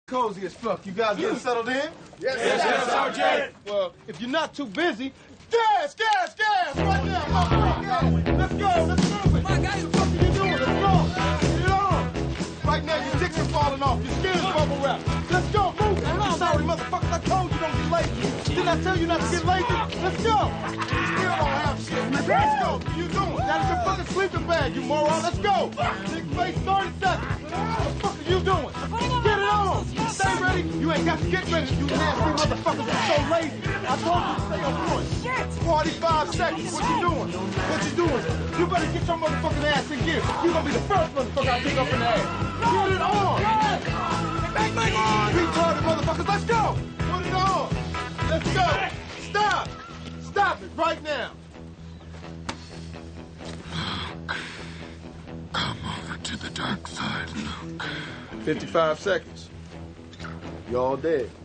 Cozy as fuck. You guys getting settled in? Yes, Sergeant. Well, if you're not too busy, gas! Right now, motherfucker! Let's go, let's move it! What the fuck are you doing? Let's go! Get on! Right now, your dicks are falling off. Your skin is bubble wrap. Let's go, move it! I'm sorry, motherfuckers. I told you don't get lazy. Didn't I tell you not to get lazy? Let's go! You still don't have shit. Let's go! What you doing? That is your fucking sleeping bag, you moron. Let's go! Big face, 30 seconds. What the fuck are you doing? Get it on! Stay ready. You ain't got to get ready. You nasty motherfuckers are so lazy. I told you to stay on point. Shit! 45 seconds. What you doing? You better get your motherfucking ass in gear. You gonna be the first motherfucker I pick up in the ass. Get it on! Bang on! Retarded motherfuckers, let's go! Put it on! Let's go! Stop! Stop it right now! Luke, come over to the dark side, Luke. 55 seconds. Y'all dead.